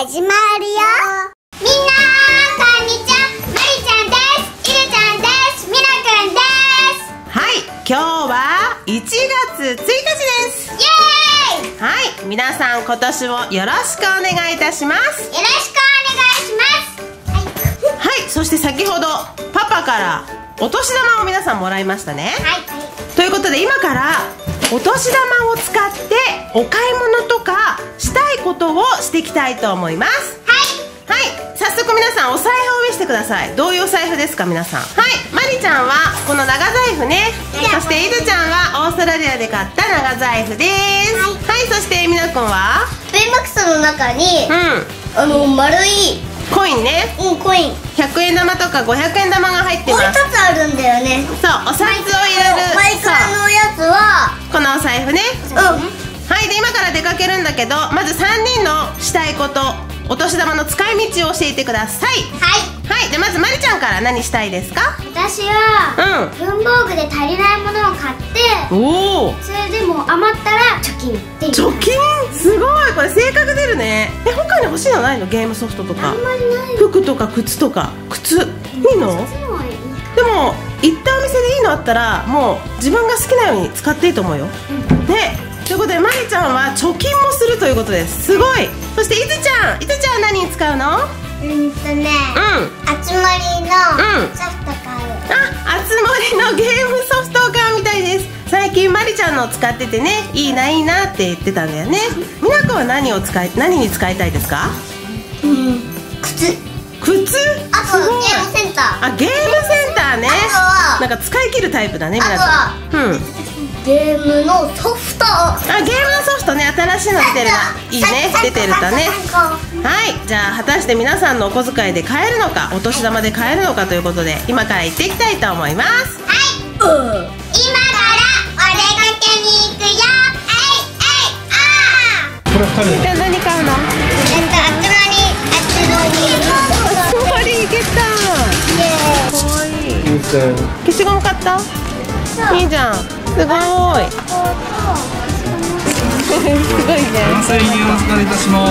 始まるよ。みんなこんにちは、まりちゃんです。いるちゃんです。みなくんです。 はい、今日は1月1日です。 イエーイ。 はい、皆さん今年もよろしくお願いいたします。 よろしくお願いします。 はい、そして先ほどパパからお年玉を皆さんもらいましたね。 はい、 ということで今からお年玉を使ってお買い物とかしたいことをしていきたいと思います。はい、早速皆さんお財布を見せてください。どういうお財布ですか皆さん。はい、まりちゃんはこの長財布ね。そしていずちゃんはオーストラリアで買った長財布です。はい、そしてみなくんはベイマックスの中に丸いコインね。 コイン 100円玉とか500円玉が入ってます。 もう一つあるんだよね。 そう、お札を入れるマイカーのやつはこのお財布ね。はい、で今から出かけるんだけど、まず3人のしたいこと、お年玉の使い道を教えてください。はい、でまずまりちゃんから何したいですか？ 私は文房具で足りないものを買って、それでも余ったら貯金っていう。 貯金すごい、これ性格出るね。他に欲しいのないの？ゲームソフトとかあんまりない。 服とか靴とか。靴いいの？でも行ったお店でいいのあったらもう自分が好きなように使っていいと思うよ。ね、ということでまりちゃんは貯金もするということです。すごい。そしていずちゃんは何に使うの？ あつ森のソフト買う。 あつ森のゲームソフトを買うみたいです。最近まりちゃんの使っててね、いいなって言ってたんだよね。みなこは何に使いたいですか？ 靴。あとゲームセンター。 あ、ゲームセンターね。なんか使い切るタイプだね、みなこ。 ゲームのソフト。 ゲームのソフトね、新しいの出てるな。いいね、出てるとね。はい、じゃあ果たして皆さんのお小遣いで買えるのか、お年玉で買えるのかということで、今から行っていきたいと思います。 今からお出かけに行くよ。 じゃあ何買うの？あつ森行けた。かわいい。消しゴム買った？いいじゃん。すごい。すごいね。 4000円お預かりいたします。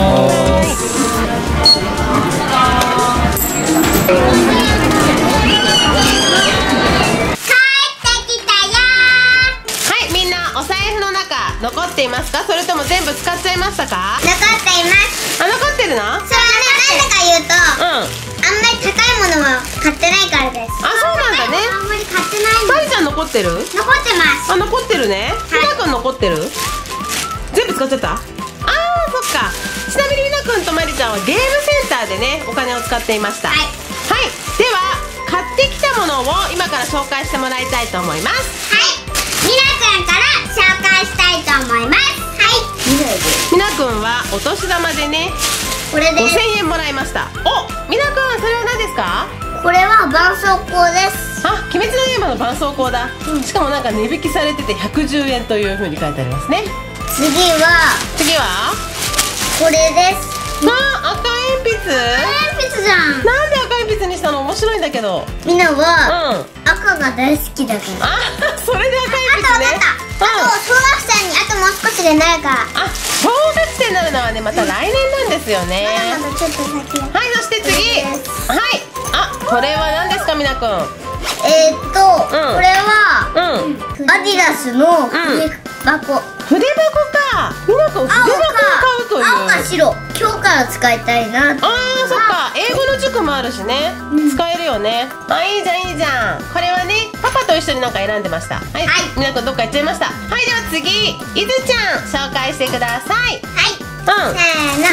残っていますか？それとも全部使っちゃいましたか？ 残っています。 残ってるの？ それはね、なんでか言うと、あんまり高いものは買ってないからです。 そうなんだね。 あんまり買ってないの。 まりちゃん残ってる？ 残ってます。 残ってるね。みなくん残ってる？全部使っちゃった？そっか。ちなみにみなくんとまりちゃんはゲームセンターでね、お金を使っていました。はい、では買ってきたものを今から紹介してもらいたいと思います。 みなくんから紹介したいと思います。 みなくんはお年玉でね、 これで 5000円もらいました。みなくん、それは何ですか？ これは絆創膏です。 鬼滅の刃の絆創膏だ。しかもなんか値引きされてて110円という風に書いてありますね。 次はこれです。 赤鉛筆？ じゃん。 なんで赤鉛筆にしたの？面白いんだけど。 みんなは赤が大好きだから。 それで赤鉛筆ね。 あと小学生にあともう少しでなるから。 小学生になるのはね、また来年なんですよね。 まだちょっと先。 はい、そして次。これは何ですか、みなくん？ これはアディダスの筆箱。 筆箱か。みなくん、筆箱を買うという。 青か白。今日から使いたいな。 そっか。英語の塾もあるしね。使えるよね。いいじゃん、いいじゃん。これはね、パパと一緒になんか選んでました。みなくんどっか行っちゃいました。では次、いずちゃん紹介してください。せーの。いずちゃん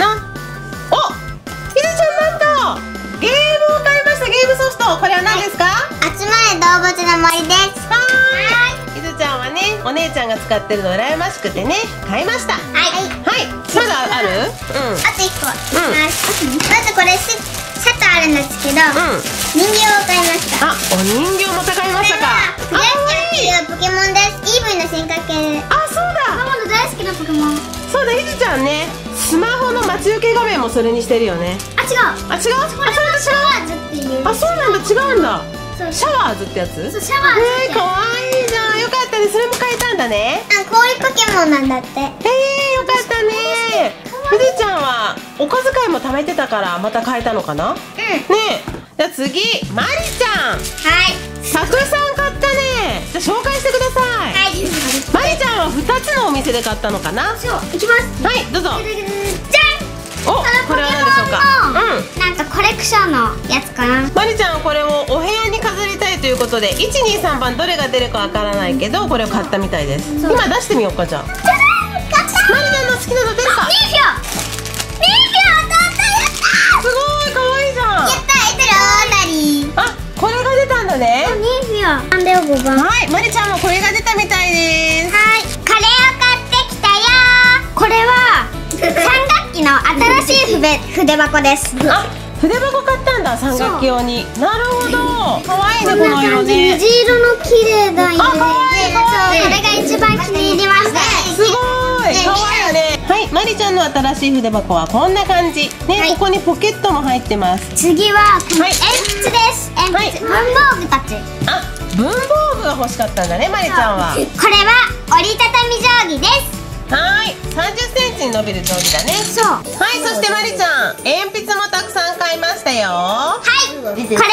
なんとゲームを買いました。ゲームソフト。これは何ですか？ 集まれ動物の森です。 いずちゃんはね、お姉ちゃんが使ってるの羨ましくてね、買いました。まだある？あと 1個。まずこれシャツあるんですけど、人形を買いました。 お人形また買いましたか？ フレッシャーっていうポケモンです。EV の進化系。 そうだ。 ママの大好きなポケモン。 そうだ、いずちゃんね、スマホの待ち受け画面もそれにしてるよね。 違う。 それと違う。 シャワーズっていう。 そうなんだ、違うんだ。シャワーズってやつ？ そう、シャワーズ。 かわいいじゃん。よかったね、それも買えたんだね。 氷ポケモンなんだって。 よかったね。 かわ富士ちゃんはお小遣いも貯めてたからまた買えたのかな。ねえ、じゃあ次まりちゃん。 はい。 たくさん買ったね。じゃあ紹介してください。 はい。 まりちゃんは2つのお店で買ったのかな。 そう、いきます。 はい、どうぞ。 じゃん。 お、これは何でしょうか。 なんかコレクションのやつかな。 まりちゃんはこれをお部屋に飾りたいということで123番どれが出るかわからないけどこれを買ったみたいです。今出してみようか。じゃあまりちゃんの好きなの出るか。 2票当たった。やったすごい可愛いじゃん。 やった。 あ、これが出たんだね。 2票なんだよ5番。 はい、まりちゃんもこれが出たみたいです。 はい、カレーを買ってきたよ。これは3学期の新しい筆箱です。 あ、筆箱買ったんだ、3学期用に。なるほど、可愛いねこの色ね。 虹色の綺麗だよ。 あ、可愛い可愛い。 これが一番気に入りました。 すごい可愛いよね。はい、まりちゃんの新しい筆箱はこんな感じね。ここにポケットも入ってます。 次はこの鉛筆です。鉛筆、文房具たち。 あ、文房具が欲しかったんだね、まりちゃんは。 これは折りたたみ定規です。 はい、30センチに伸びる定規だね。 そう。 はい、そしてまりちゃん、鉛筆もたくさん買いましたよ。 はい、これは2B の学校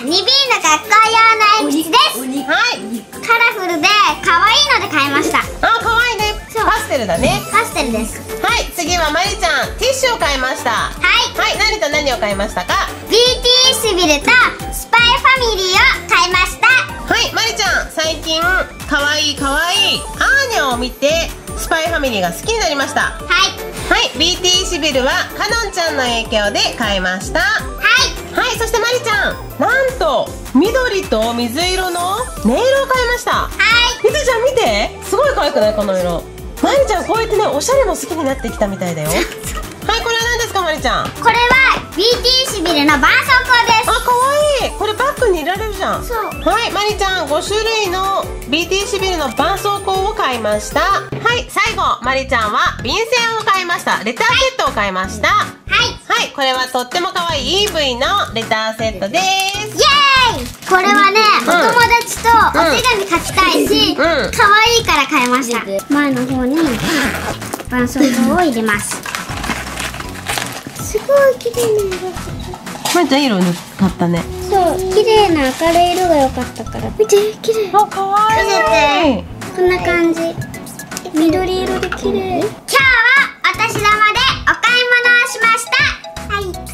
用の鉛筆です。 はい、 カラフルで可愛いので買いました。 あ、可愛いね。パステルだね。 パステルです。 はい、次はまりちゃん、ティッシュを買いました。 はい。 はい、何と何を買いましたか。 BT シビルとスパイファミリーを買いました。 はい、まりちゃん、最近可愛いアーニャを見てスパイファミリーが好きになりました。 はい。 はい、BT シビルはかのんちゃんの影響で買いました。 はい。 はい、そしてまりちゃん、なんと緑と水色のネイルを買いました。 はい。 みずちゃん見て、すごい可愛くないこの色。まりちゃんこうやってね、おしゃれも好きになってきたみたいだよ。はい、これは何ですかまりちゃん。 これは BT シビルの絆創膏です。 あ、可愛い。これバッグに入れられるじゃん。 そう。 はい、まりちゃん5種類の BT シビルの絆創膏を買いました。はい、最後まりちゃんは便箋を買いました。レターセットを買いました。はい、はい、これはとっても可愛い EV のレターセットです。 イエーイ。これはね、お友達とお手紙書きたいし、可愛いから買いました。前の方に絆創膏を入れます。すごい綺麗な色。 まりちゃん色に買ったね。 そう、綺麗な明るい色が良かったから。見て、綺麗。 あ、可愛い。 こんな感じ。緑色で綺麗。今日はお年玉でお買い物をしました。はい。